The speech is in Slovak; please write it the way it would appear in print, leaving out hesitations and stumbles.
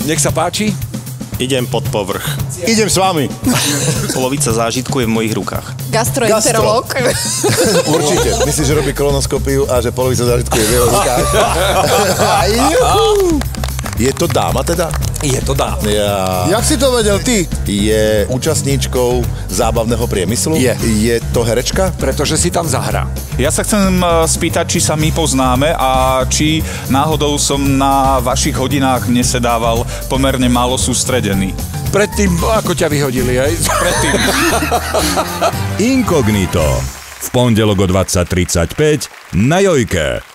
Nech sa páči. Idem pod povrch. Idem s vami. Polovica zážitku je v mojich rukách. Gastroenterológ. Určite. Myslíš, že robí kolonoskopiu a že polovica zážitku je v jeho rukách? Je to dáma teda? Je to dáma. Jak si to vedel ty? Je účastníčkou zábavného priemyslu? Je. Je to herečka? Pretože si tam zahrá. Ja sa chcem spýtať, či sa my poznáme a či náhodou som na vašich hodinách nesedával pomerne málo sústredený. Predtým, ako ťa vyhodili, aj? Predtým. Inkognito. V pondelok o 20:35 na Jojke.